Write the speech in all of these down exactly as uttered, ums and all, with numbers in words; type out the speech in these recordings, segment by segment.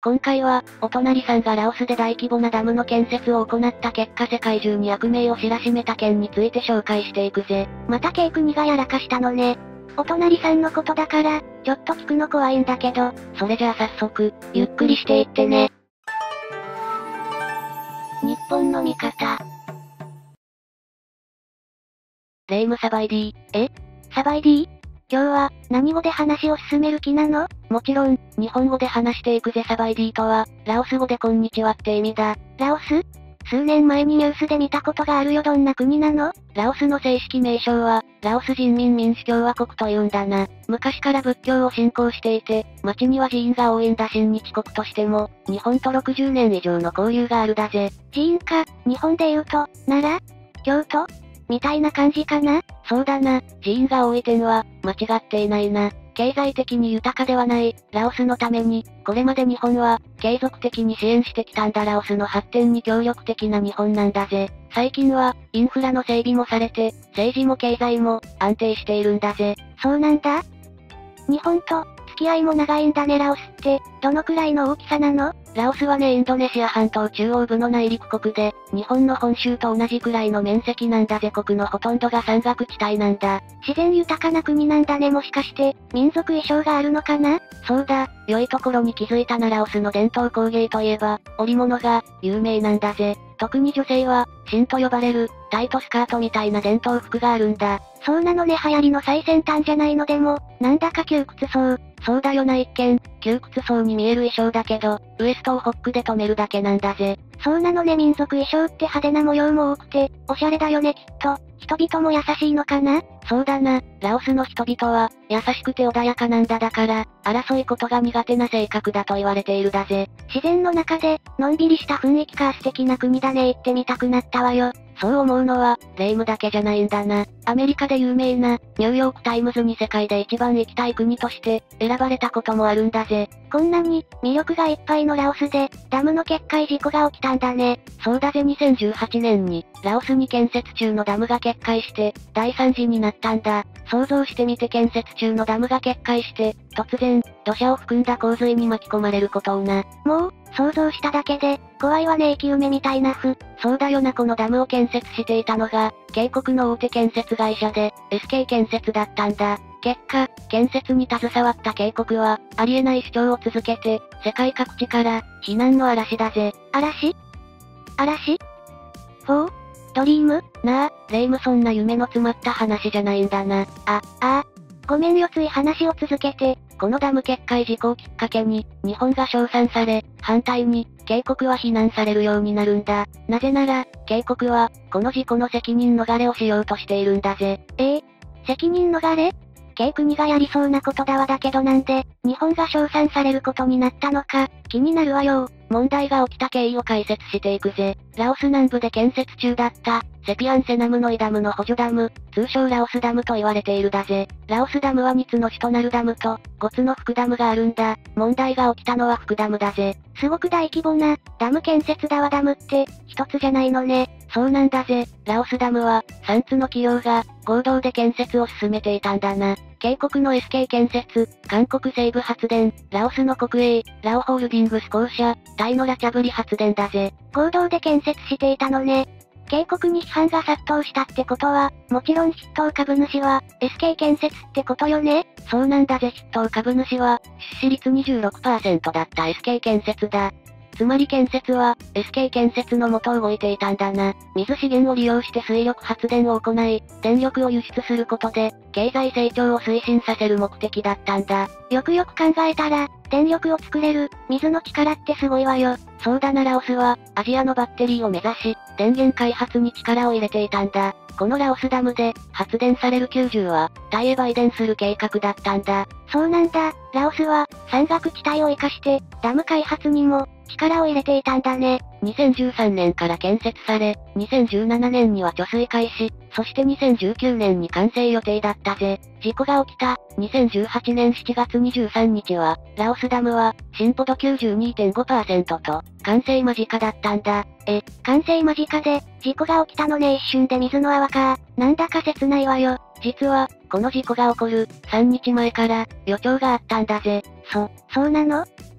今回は、お隣さんがラオスで大規模なダムの建設を行った結果世界中に悪名を知らしめた件について紹介していくぜ。 またケイ国がやらかしたのね。お隣さんのことだから、ちょっと聞くの怖いんだけど。 それじゃあ早速、ゆっくりしていってね。 日本の味方。 レイムサバイディ。 え？サバイディ？今日は、何語で話を進める気なの？ もちろん、日本語で話していくぜ。サバイディとは、ラオス語でこんにちはって意味だ。 ラオス？数年前にニュースで見たことがあるよ。どんな国なの？ ラオスの正式名称は、ラオス人民民主共和国というんだな。昔から仏教を信仰していて、町には寺院が多いんだ。親日国としても、日本とろくじゅうねん以上の交流があるだぜ。 寺院か、日本で言うと、奈良？京都？みたいな感じかな？ そうだな、寺院が多い点は、間違っていないな。経済的に豊かではない、ラオスのために、これまで日本は、継続的に支援してきたんだ。ラオスの発展に協力的な日本なんだぜ。最近は、インフラの整備もされて、政治も経済も、安定しているんだぜ。 そうなんだ。日本と、付き合いも長いんだね。ラオスって、どのくらいの大きさなの？ ラオスはね、インドネシア半島中央部の内陸国で、日本の本州と同じくらいの面積なんだぜ。国のほとんどが山岳地帯なんだ。 自然豊かな国なんだね。もしかして、民族衣装があるのかな？ そうだ、良いところに気づいたな。ラオスの伝統工芸といえば、織物が、有名なんだぜ。特に女性は、シンと呼ばれる、タイトスカートみたいな伝統服があるんだ。 そうなのね。流行りの最先端じゃないの。でも、なんだか窮屈そう。 そうだよな。一見、窮屈そうに見える衣装だけど、ウエストをホックで留めるだけなんだぜ。 そうなのね。民族衣装って派手な模様も多くて、おしゃれだよねきっと。人々も優しいのかな？ そうだな、ラオスの人々は、優しくて穏やかなんだ。だから、争いことが苦手な性格だと言われているだぜ。 自然の中で、のんびりした雰囲気か。素敵な国だね。行ってみたくなったわよ。 そう思うのは、レイムだけじゃないんだな。アメリカで有名な、ニューヨークタイムズに世界で一番行きたい国として、選ばれたこともあるんだぜ。 こんなに、魅力がいっぱいのラオスで、ダムの決壊事故が起きたんだね。 そうだぜ。にせんじゅうはちねんに、ラオスに建設中のダムが決壊して、大惨事になったんだ。想像してみて。建設中のダムが決壊して、突然、土砂を含んだ洪水に巻き込まれることをな。 もう、想像しただけで、怖いわね。生き埋めみたいなふ。 そうだよな。このダムを建設していたのが、渓谷の大手建設会社で、エスケー 建設だったんだ。結果、建設に携わった渓谷は、ありえない主張を続けて、世界各地から、非難の嵐だぜ。 嵐？嵐？フォー？ドリーム？ なあ、レイムそんな夢の詰まった話じゃないんだな。 あ、ああ。ごめんよ。つい話を続けて。 このダム決壊事故をきっかけに、日本が称賛され、反対に、渓谷は非難されるようになるんだ。なぜなら、渓谷は、この事故の責任逃れをしようとしているんだぜ。 ええ？責任逃れ？渓国がやりそうなことだわ。だけどなんで、日本が称賛されることになったのか、気になるわよ。 問題が起きた経緯を解説していくぜ。ラオス南部で建設中だった、セピアンセナムノイダムの補助ダム、通称ラオスダムと言われているだぜ。ラオスダムはにつの主となるダムと、ごつの副ダムがあるんだ。問題が起きたのは副ダムだぜ。 すごく大規模な、ダム建設だわ。ダムって、一つじゃないのね。 そうなんだぜ。ラオスダムは、さんつの企業が、合同で建設を進めていたんだな。渓谷の エスケー 建設、韓国西部発電、ラオスの国営、ラオホールディングス公社、タイのラチャブリ発電だぜ。 合同で建設していたのね。渓谷に批判が殺到したってことは、もちろん筆頭株主は、エスケー 建設ってことよね？ そうなんだぜ。筆頭株主は、出資率 にじゅうろくパーセント だった エスケー 建設だ。つまり建設は、エスケー 建設の元を動いていたんだな。水資源を利用して水力発電を行い、電力を輸出することで、経済成長を推進させる目的だったんだ。 よくよく考えたら、電力を作れる、水の力ってすごいわよ。 そうだな。ラオスは、アジアのバッテリーを目指し、電源開発に力を入れていたんだ。このラオスダムで、発電されるきゅうじゅうは、タイへ売電する計画だったんだ。 そうなんだ。ラオスは、山岳地帯を生かして、ダム開発にも、力を入れていたんだね。 にせんじゅうさんねんから建設され、にせんじゅうななねんには貯水開始、そしてにせんじゅうきゅうねんに完成予定だったぜ。事故が起きた、にせんじゅうはちねんしちがつにじゅうさんにちは、ラオスダムは、進歩度 きゅうじゅうにてんごパーセント と、完成間近だったんだ。 え、完成間近で、事故が起きたのね。一瞬で水の泡か。なんだか切ないわよ。 実は、この事故が起こる、さんにちまえから、予兆があったんだぜ。 そ、そうなの？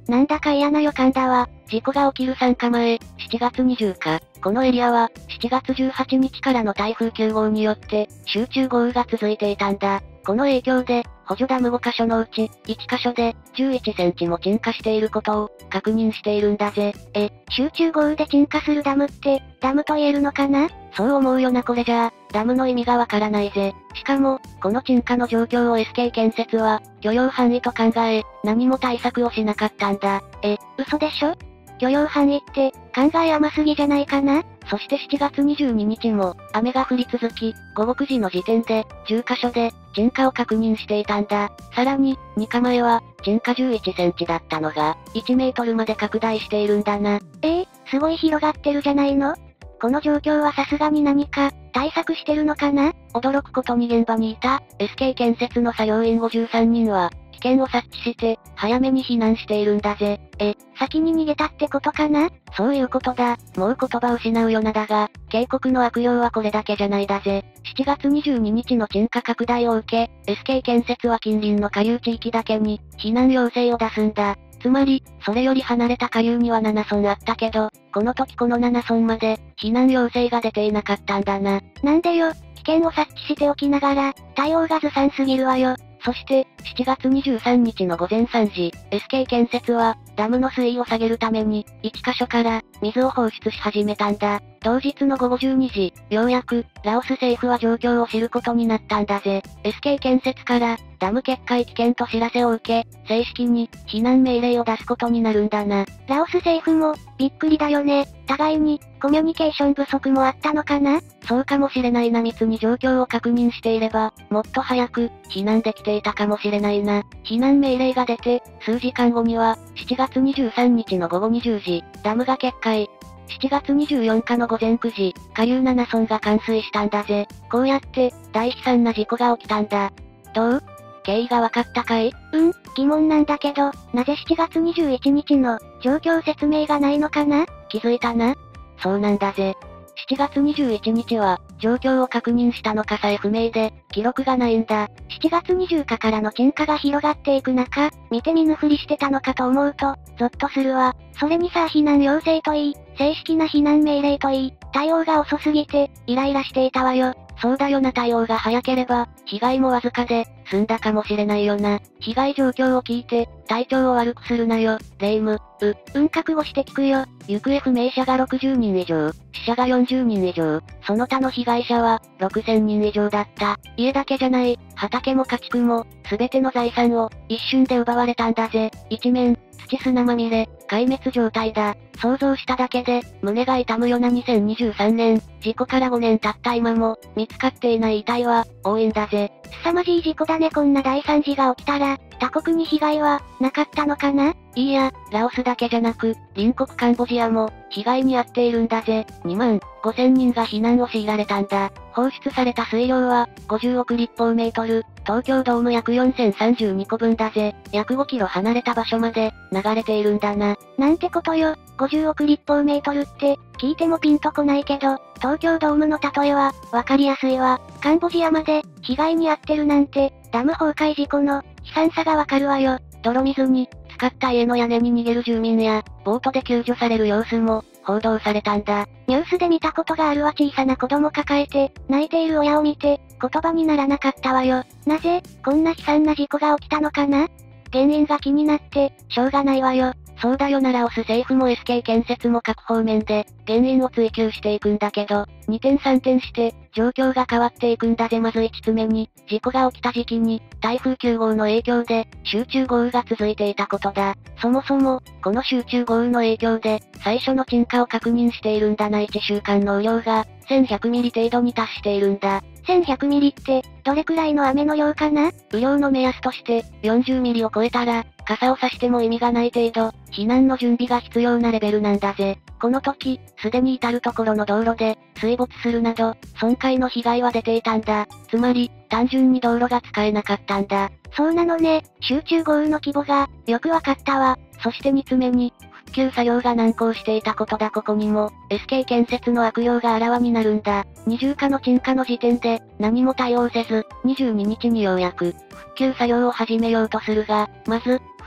なんだか嫌な予感だわ。 事故が起きるさんかまえ、しちがつにじゅうにち、このエリアは、しちがつじゅうはちにちからの台風きゅうごうによって、集中豪雨が続いていたんだ。この影響で、補助ダムごかしょのうち、いっかしょで、じゅういちセンチも沈下していることを、確認しているんだぜ。 え、集中豪雨で沈下するダムって、ダムと言えるのかな？ そう思うよなこれじゃあ、ダムの意味がわからないぜ。しかも、この沈下の状況を エスケー 建設は、許容範囲と考え、何も対策をしなかったんだ。 え、嘘でしょ？許容範囲って、考え甘すぎじゃないかな？ そしてしちがつにじゅうににちも、雨が降り続き、ごごくじの時点で、じゅっかしょで、沈下を確認していたんだ。さらに、にかまえは、沈下じゅういちセンチだったのが、いちメートルまで拡大しているんだな。 えー、すごい広がってるじゃないの？この状況はさすがに何か、対策してるのかな？ 驚くことに現場にいた、エスケー 建設の作業員ごじゅうさんにんは、危険を察知して、早めに避難しているんだぜ。 え、先に逃げたってことかな？ そういうことだ。もう言葉を失うよなだが、警告の悪用はこれだけじゃないだぜ。しちがつにじゅうににちの沈下拡大を受け、エスケー 建設は近隣の下流地域だけに、避難要請を出すんだ。つまり、それより離れた下流にはななそんあったけど、この時このななそんまで、避難要請が出ていなかったんだな。 なんでよ、危険を察知しておきながら、対応がずさんすぎるわよ。 そして、しちがつにじゅうさんにちのごぜんさんじ、エスケー 建設は、ダムの水位を下げるために、いっかしょから、水を放出し始めたんだ。同日のごごじゅうにじ、ようやく、ラオス政府は状況を知ることになったんだぜ。エスケー 建設から、ダム決壊危険と知らせを受け、正式に、避難命令を出すことになるんだな。 ラオス政府も、びっくりだよね。互いに、コミュニケーション不足もあったのかな？ そうかもしれないな密に状況を確認していれば、もっと早く、避難できていたかもしれないな。避難命令が出て、数時間後には、しちがつにじゅうさんにちのごごにじゅうじ、ダムが決壊。しちがつにじゅうよっかのごぜんくじ、下流ななそんが冠水したんだぜ。こうやって、大悲惨な事故が起きたんだ。どう？経緯がわかったかい？ うん、疑問なんだけど、なぜしちがつにじゅういちにちの、状況説明がないのかな？ 気づいたな？そうなんだぜ。しちがつにじゅういちにちは、状況を確認したのかさえ不明で、記録がないんだ。 しちがつにじゅうにちからの沈下が広がっていく中、見て見ぬふりしてたのかと思うと、ゾッとするわ。それにさ避難要請といい、正式な避難命令といい、対応が遅すぎて、イライラしていたわよ。 そうだよな対応が早ければ、被害もわずかで、済んだかもしれないよな。被害状況を聞いて、体調を悪くするなよ、レイム。 う、うん覚悟して聞くよ。 行方不明者がろくじゅうにん以上、死者がよんじゅうにん以上、その他の被害者は、ろくせんにん以上だった。家だけじゃない、畑も家畜も、すべての財産を、一瞬で奪われたんだぜ。一面、土砂まみれ、壊滅状態だ。想像しただけで、胸が痛むよなにせんにじゅうさんねん、事故からごねん経った今も、見つかっていない遺体は、多いんだぜ。 凄まじい事故だねこんな大惨事が起きたら、他国に被害は、なかったのかな？ いいや、ラオスだけじゃなく、隣国カンボジアも、被害に遭っているんだぜ。にまんごせんにんが避難を強いられたんだ。放出された水量は、ごじゅうおく立方メートル、東京ドーム約よんせんさんじゅうにこぶんだぜ。約ごキロ離れた場所まで、流れているんだな。 なんてことよ、ごじゅうおく立方メートルって、聞いてもピンとこないけど、東京ドームの例えは、わかりやすいわ。カンボジアまで、被害に遭ってるなんて、ダム崩壊事故の、悲惨さがわかるわよ。 泥水に、浸かった家の屋根に逃げる住民や、ボートで救助される様子も、報道されたんだ。 ニュースで見たことがあるわ小さな子供抱えて、泣いている親を見て、言葉にならなかったわよ。なぜ、こんな悲惨な事故が起きたのかな？原因が気になって、しょうがないわよ。 そうだよなラオス政府も エスケー 建設も各方面で、原因を追求していくんだけど、にてんさんてんして、状況が変わっていくんだぜまずいちつめに、事故が起きた時期に、台風きゅうごうの影響で、集中豪雨が続いていたことだ。そもそも、この集中豪雨の影響で、最初の沈下を確認しているんだないっしゅうかんの雨量が、せんひゃくミリ程度に達しているんだ。 せんひゃくミリって、どれくらいの雨の量かな？ 雨量の目安として、よんじゅうミリを超えたら、傘を差しても意味がない程度、避難の準備が必要なレベルなんだぜ。この時、すでに至るところの道路で、水没するなど、損壊の被害は出ていたんだ。つまり、単純に道路が使えなかったんだ。 そうなのね、集中豪雨の規模が、よくわかったわ。 そしてにつめに、復旧作業が難航していたことだここにも、エスケー 建設の悪用があらわになるんだ。二重化の沈下の時点で、何も対応せず、にじゅうににちにようやく、復旧作業を始めようとするが、まず、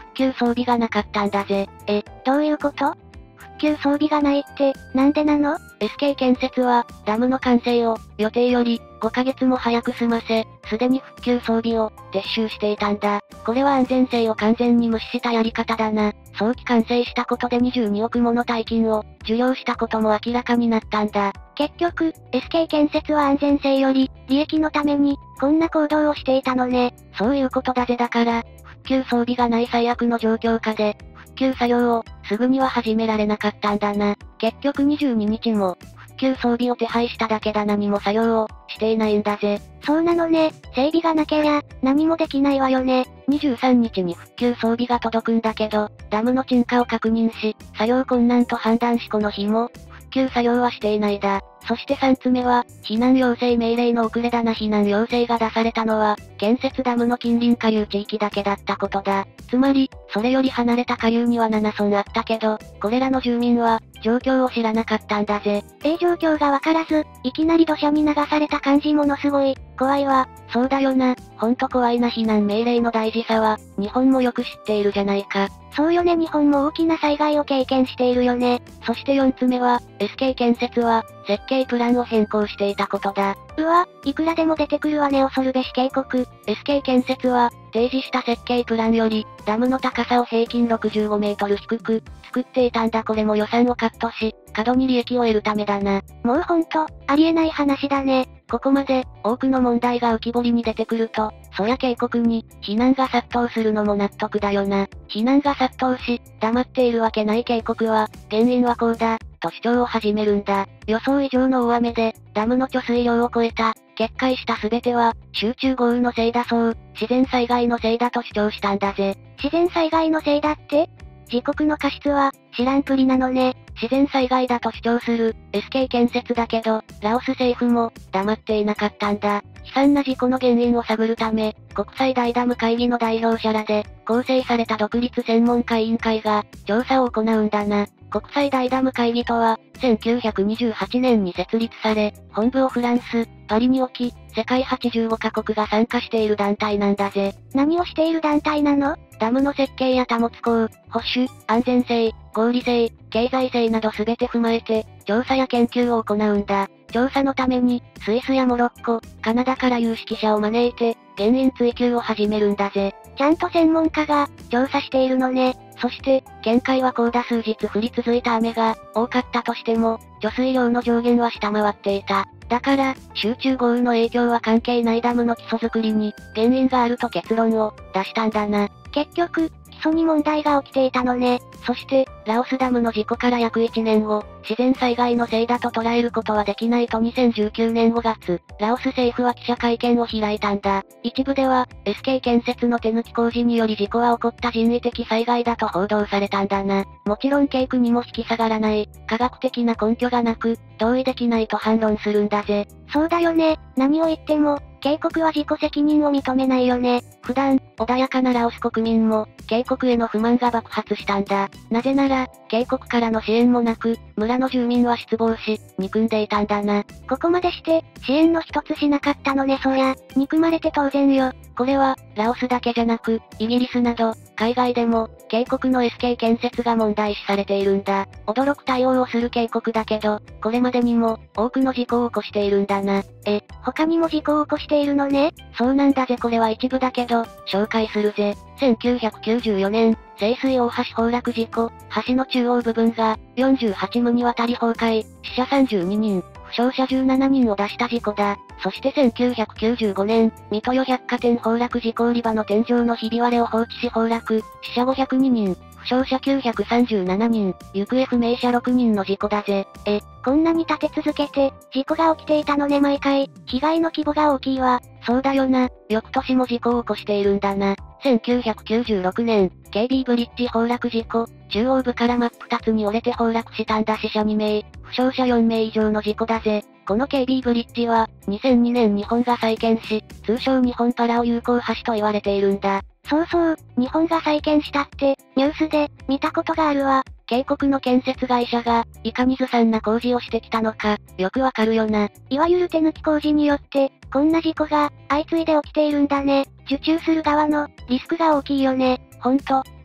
復旧装備がなかったんだぜ。 え、どういうこと？復旧装備がないって、なんでなの？ エスケー 建設は、ダムの完成を、予定より、ごかげつも早く済ませ、すでに復旧装備を、撤収していたんだ。これは安全性を完全に無視したやり方だな。早期完成したことでにじゅうにおくもの大金を、受領したことも明らかになったんだ。 結局、エスケー 建設は安全性より、利益のために、こんな行動をしていたのね。 そういうことだぜ。だから、復旧装備がない最悪の状況下で、復旧作業を、すぐには始められなかったんだな。結局にじゅうににちも、復旧装備を手配しただけだ。何も作業を、していないんだぜ。 そうなのね。整備がなけりゃ、何もできないわよね。 にじゅうさんにちに復旧装備が届くんだけど、ダムの沈下を確認し、作業困難と判断しこの日も、復旧作業はしていないだ。そしてさんつめは、避難要請命令の遅れだな。避難要請が出されたのは、建設ダムの近隣下流地域だけだったことだ。つまり、それより離れた下流にはななそんあったけど、これらの住民は、状況を知らなかったんだぜ。 ええ状況がわからず、いきなり土砂に流された感じものすごい、怖いわ。 そうだよな。ほんと怖いな。避難命令の大事さは、日本もよく知っているじゃないか。 そうよね。日本も大きな災害を経験しているよね。 そしてよっつめは、エスケー 建設は、設計プランを変更していたことだ。 うわ、いくらでも出てくるわね。恐るべし警告。 エスケー 建設は、提示した設計プランより、ダムの高さを平均ろくじゅうごメートル低く、作っていたんだ。これも予算をカットし、過度に利益を得るためだな。 もうほんと、ありえない話だね。 ここまで、多くの問題が浮き彫りに出てくると、そりゃ警告に、非難が殺到するのも納得だよな。非難が殺到し、黙っているわけない警告は、原因はこうだ、と主張を始めるんだ。予想以上の大雨で、ダムの貯水量を超えた、決壊した全ては、集中豪雨のせいだそう、自然災害のせいだと主張したんだぜ。 自然災害のせいだって？自国の過失は、知らんぷりなのね。 自然災害だと主張する、エスケー 建設だけど、ラオス政府も、黙っていなかったんだ。悲惨な事故の原因を探るため、国際大ダム会議の代表者らで、構成された独立専門家委員会が、調査を行うんだな。国際大ダム会議とは、せんきゅうひゃくにじゅうはちねんに設立され、本部をフランス、パリに置き、世界はちじゅうごかこくが参加している団体なんだぜ。 何をしている団体なの？ ダムの設計や保つ工、保守、安全性、合理性、経済性など全て踏まえて、調査や研究を行うんだ。調査のために、スイスやモロッコ、カナダから有識者を招いて、原因追及を始めるんだぜ。 ちゃんと専門家が、調査しているのね。 そして、見解はこうだ。数日降り続いた雨が、多かったとしても、貯水量の上限は下回っていた。だから、集中豪雨の影響は関係ないダムの基礎作りに、原因があると結論を、出したんだな。 結局、基礎に問題が起きていたのね。 そして、ラオスダムの事故から約いちねんご、自然災害のせいだと捉えることはできないとにせんじゅうきゅうねんごがつ、ラオス政府は記者会見を開いたんだ。一部では、エスケー 建設の手抜き工事により事故は起こった人為的災害だと報道されたんだな。もちろん警区にも引き下がらない、科学的な根拠がなく、同意できないと反論するんだぜ。 そうだよね。何を言っても、警告は自己責任を認めないよね。 普段、穏やかなラオス国民も、警告への不満が爆発したんだ。なぜなら、警告からの支援もなく、村の住民は失望し、憎んでいたんだな。 ここまでして、支援の一つしなかったのね。そりゃ、憎まれて当然よ。 これは、ラオスだけじゃなく、イギリスなど、海外でも、警告の エスケー 建設が問題視されているんだ。驚く対応をする警告だけど、これまでにも、多くの事故を起こしているんだな。 え、他にも事故を起こしているのね。 そうなんだぜ。これは一部だけど、紹介するぜ。せんきゅうひゃくきゅうじゅうよねん、清水大橋崩落事故、橋の中央部分が、よんじゅうはちむにわたり崩壊、死者さんじゅうににん、負傷者じゅうななにんを出した事故だ。そしてせんきゅうひゃくきゅうじゅうごねん、水戸代百貨店崩落事故。売り場の天井のひび割れを放置し崩落、死者ごひゃくににん、負傷者きゅうひゃくさんじゅうななにん、行方不明者ろくにんの事故だぜ。 え、こんなに立て続けて、事故が起きていたのね。毎回、被害の規模が大きいわ。 そうだよな。翌年も事故を起こしているんだな。せんきゅうひゃくきゅうじゅうろくねん、ケービー ブリッジ崩落事故。中央部から真っ二つに折れて崩落したんだ。死者にめい、負傷者よんめい以上の事故だぜ。この ケービー ブリッジは、にせんにねん日本が再建し、通称日本パラオ友好橋と言われているんだ。 そうそう、日本が再建したって、ニュースで、見たことがあるわ。 渓谷の建設会社が、いかにずさんな工事をしてきたのか、よくわかるよな。 いわゆる手抜き工事によって、こんな事故が、相次いで起きているんだね。受注する側の、リスクが大きいよね。 ほんと、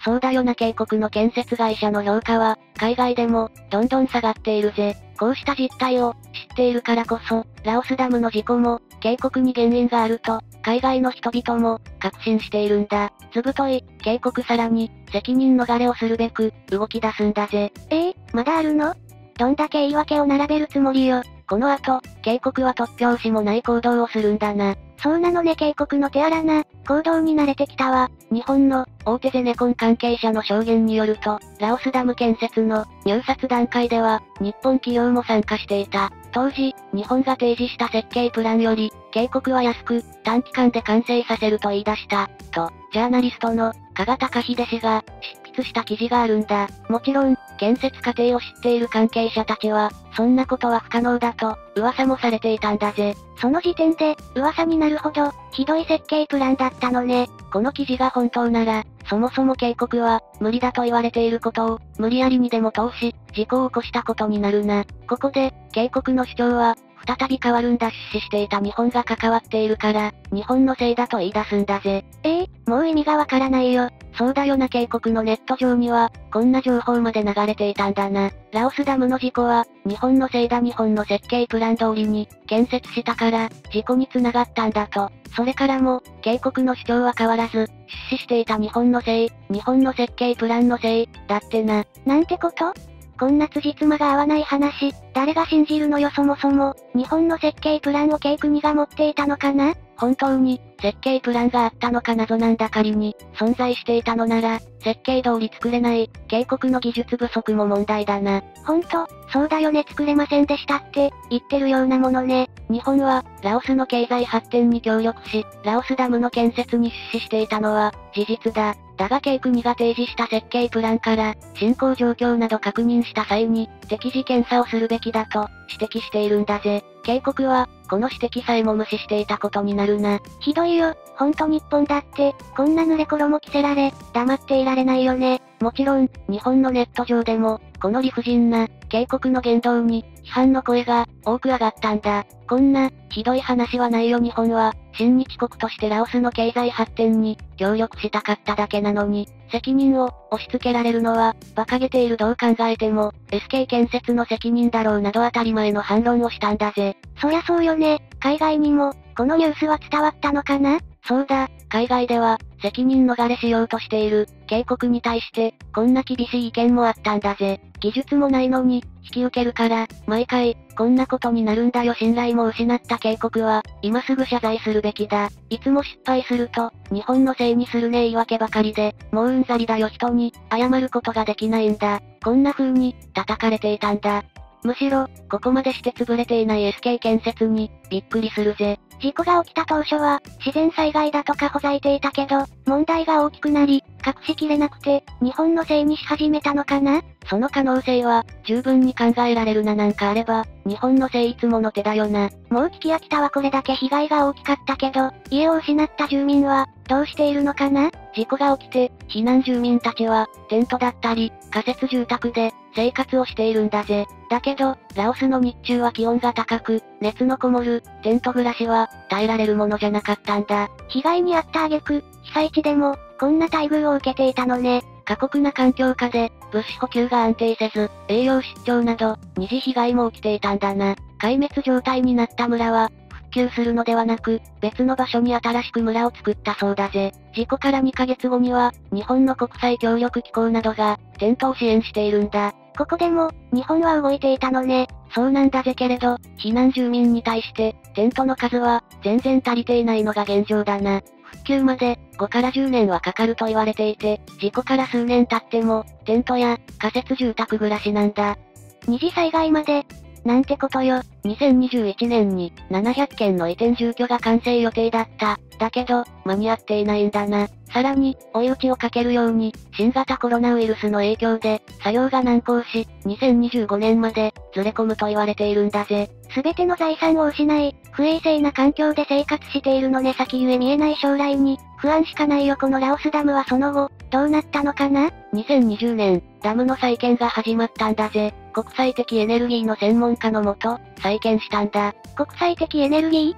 そうだよな渓谷の建設会社の評価は、海外でも、どんどん下がっているぜ。こうした実態を、知っているからこそ、ラオスダムの事故も、渓谷に原因があると、海外の人々も、確信しているんだ。ずぶとい、渓谷さらに、責任逃れをするべく、動き出すんだぜ。 えー、まだあるの？どんだけ言い訳を並べるつもりよ。 この後、渓谷は突拍子もない行動をするんだな。 そうなのね渓谷の手荒な、行動に慣れてきたわ。 日本の、大手ゼネコン関係者の証言によると、ラオスダム建設の、入札段階では、日本企業も参加していた。当時、日本が提示した設計プランより、渓谷は安く、短期間で完成させると言い出した、と、ジャーナリストの、加賀隆秀氏が、執筆した記事があるんだ。もちろん、建設過程を知っている関係者たちは、そんなことは不可能だと、噂もされていたんだぜ。 その時点で、噂になるほど、ひどい設計プランだったのね。 この記事が本当なら、そもそも渓谷は、無理だと言われていることを、無理やりにでも通し、事故を起こしたことになるな。ここで、渓谷の主張は、再び変わるんだしししていた日本が関わっているから、日本のせいだと言い出すんだぜ。 ええー、もう意味がわからないよ。 そうだよな渓谷のネット上には、こんな情報まで流れていたんだな。ラオスダムの事故は、日本のせいだ日本の設計プラン通りに、建設したから、事故に繋がったんだと。それからも、渓谷の主張は変わらず、出資していた日本のせい、日本の設計プランのせい、だってな。 なんてこと？こんな辻褄が合わない話、誰が信じるのよそもそも、日本の設計プランを渓谷が持っていたのかな？ 本当に、設計プランがあったのか謎なんだ仮に、存在していたのなら、設計通り作れない、渓谷の技術不足も問題だな。 ほんと、そうだよね作れませんでしたって、言ってるようなものね。 日本は、ラオスの経済発展に協力し、ラオスダムの建設に出資していたのは、事実だ。だが渓谷が提示した設計プランから、進行状況など確認した際に、適時検査をするべきだと、指摘しているんだぜ。渓谷は、この指摘さえも無視していたことになるな。 ひどいよ、ほんと日本だって、こんな濡れ衣着せられ、黙っていられないよね。 もちろん、日本のネット上でも、この理不尽な、渓谷の言動に、批判の声が、多く上がったんだ。こんな、ひどい話はないよ日本は、親日国としてラオスの経済発展に、協力したかっただけなのに、責任を、押し付けられるのは、馬鹿げているどう考えても、エスケー 建設の責任だろうなど当たり前の反論をしたんだぜ。 そりゃそうよね、海外にも、このニュースは伝わったのかな？ そうだ、海外では、責任逃れしようとしている、渓谷に対して、こんな厳しい意見もあったんだぜ。技術もないのに、引き受けるから、毎回、こんなことになるんだよ信頼も失った渓谷は、今すぐ謝罪するべきだ。いつも失敗すると、日本のせいにするね言い訳ばかりで、もううんざりだよ人に、謝ることができないんだ。こんな風に、叩かれていたんだ。むしろ、ここまでして潰れていない エスケー 建設に、びっくりするぜ。 事故が起きた当初は、自然災害だとかほざいていたけど、問題が大きくなり、隠しきれなくて、日本のせいにし始めたのかな？ その可能性は、十分に考えられるななんかあれば、日本のせいいつもの手だよな。 もう聞き飽きたわこれだけ被害が大きかったけど、家を失った住民は、どうしているのかな？ 事故が起きて、避難住民たちは、テントだったり、仮設住宅で、生活をしているんだぜ。だけど、ラオスの日中は気温が高く、熱のこもる、テント暮らしは、耐えられるものじゃなかったんだ。 被害に遭った挙句、被災地でも、こんな待遇を受けていたのね。 過酷な環境下で、物資補給が安定せず、栄養失調など、二次被害も起きていたんだな。壊滅状態になった村は、復旧するのではなく、別の場所に新しく村を作ったそうだぜ。事故からにかげつごには、日本の国際協力機構などが、テントを支援しているんだ。 ここでも、日本は動いていたのね。 そうなんだぜけれど、避難住民に対して、テントの数は、全然足りていないのが現状だな。復旧まで、ごからじゅうねんはかかると言われていて、事故から数年経っても、テントや、仮設住宅暮らしなんだ。 二次災害まで、なんてことよ。 にせんにじゅういちねんに、ななひゃっけんの移転住居が完成予定だった。だけど、間に合っていないんだな。さらに、追い打ちをかけるように、新型コロナウイルスの影響で、作業が難航し、にせんにじゅうごねんまで、ずれ込むと言われているんだぜ。 すべての財産を失い、不衛生な環境で生活しているのね先ゆえ見えない将来に、不安しかないよこのラオスダムはその後、どうなったのかな？ にせんにじゅうねん、ダムの再建が始まったんだぜ。国際的エネルギーの専門家のもと、再建したんだ。 国際的エネルギー？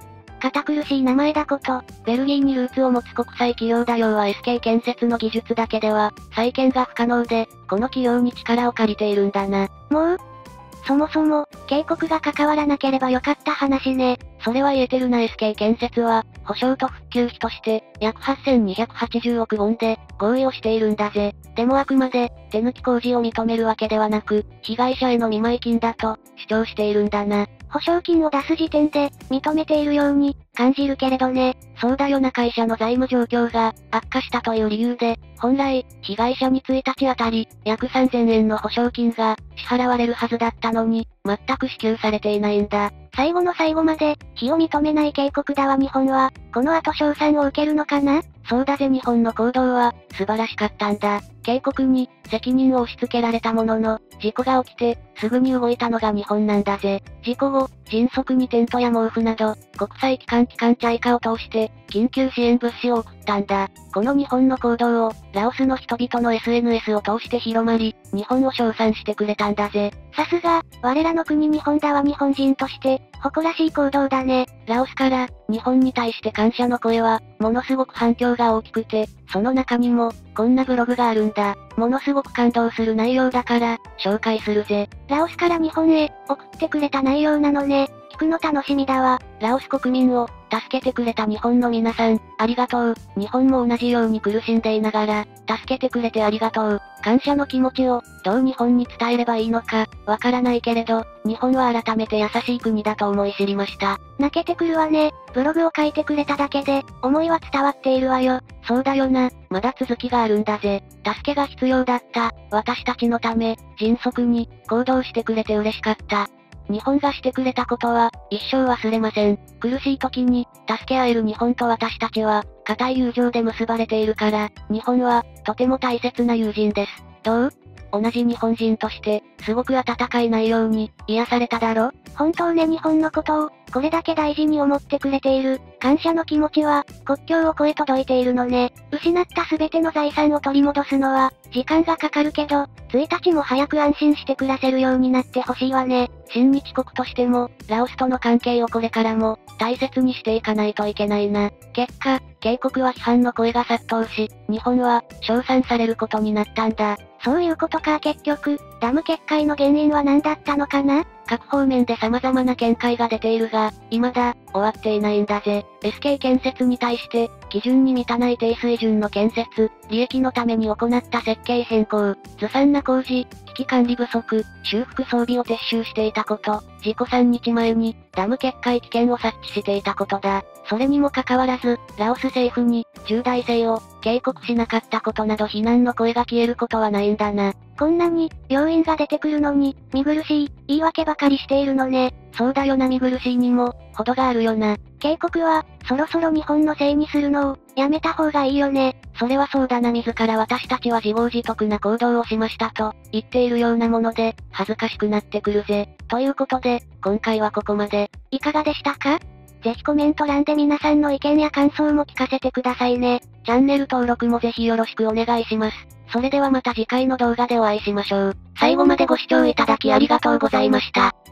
堅苦しい名前だこと。 ベルギーにルーツを持つ国際企業だようは エスケー 建設の技術だけでは、再建が不可能で、この企業に力を借りているんだな。 もうそもそも、警告が関わらなければよかった話ね。 それは言えてるな エスケー 建設は、保証と復旧費として、約はっせんにひゃくはちじゅうおくウォンで、合意をしているんだぜ。でもあくまで、手抜き工事を認めるわけではなく、被害者への見舞い金だと、主張しているんだな。 保証金を出す時点で、認めているように、感じるけれどね。 そうだよな会社の財務状況が、悪化したという理由で、本来、被害者についたちあたり、約さんぜんえんの保証金が、支払われるはずだったのに、全く支給されていないんだ。 最後の最後まで、非を認めない警告だわ日本は、この後賞賛を受けるのかな？ そうだぜ日本の行動は、素晴らしかったんだ。警告に、責任を押し付けられたものの、事故が起きて、すぐに動いたのが日本なんだぜ。事故後、迅速にテントや毛布など、国際機関機関チャイカを通して、緊急支援物資を送ったんだ。この日本の行動を、ラオスの人々の エスエヌエス を通して広まり、日本を称賛してくれたんだぜ。 さすが、我らの国日本だわ日本人として、誇らしい行動だね。 ラオスから、日本に対して感謝の声は、ものすごく反響が大きくて、その中にも、こんなブログがあるんだ。ものすごく感動する内容だから、紹介するぜ。 ラオスから日本へ、送ってくれた内容なのね。聞くの楽しみだわ。 ラオス国民を、助けてくれた日本の皆さん、ありがとう。日本も同じように苦しんでいながら、助けてくれてありがとう。感謝の気持ちを、どう日本に伝えればいいのか、わからないけれど、日本は改めて優しい国だと思い知りました。 泣けてくるわね。ブログを書いてくれただけで、思いは伝わっているわよ。 そうだよな、まだ続きがあるんだぜ。助けが必要だった、私たちのため、迅速に、行動してくれて嬉しかった。日本がしてくれたことは、一生忘れません。苦しい時に、助け合える日本と私たちは、固い友情で結ばれているから、日本は、とても大切な友人です。どう？同じ日本人として、すごく温かい内容に、癒されただろ？ 本当ね日本のことを、これだけ大事に思ってくれている、感謝の気持ちは、国境を越え届いているのね。失ったすべての財産を取り戻すのは、時間がかかるけど、ついたちも早く安心して暮らせるようになってほしいわね。 親日国としても、ラオスとの関係をこれからも、大切にしていかないといけないな。結果、警告は批判の声が殺到し、日本は、称賛されることになったんだ。 そういうことか結局、ダム決壊の原因は何だったのかな？ 各方面で様々な見解が出ているが、未だ、終わっていないんだぜ。エスケー 建設に対して、基準に満たない低水準の建設、利益のために行った設計変更、ずさんな工事、危機管理不足、修復装備を撤収していたこと、事故さんにちまえに、ダム決壊危険を察知していたことだ。それにもかかわらず、ラオス政府に、重大性を、警告しなかったことなど非難の声が消えることはないんだな。 こんなに、要因が出てくるのに、見苦しい、言い訳ばかりしているのね。 そうだよな見苦しいにも、程があるよな。 警告は、そろそろ日本のせいにするのを、やめた方がいいよね。 それはそうだな自ら私たちは自業自得な行動をしましたと、言っているようなもので、恥ずかしくなってくるぜ。ということで、今回はここまで。 いかがでしたか？ぜひコメント欄で皆さんの意見や感想も聞かせてくださいね。 チャンネル登録もぜひよろしくお願いします。それではまた次回の動画でお会いしましょう。最後までご視聴いただきありがとうございました。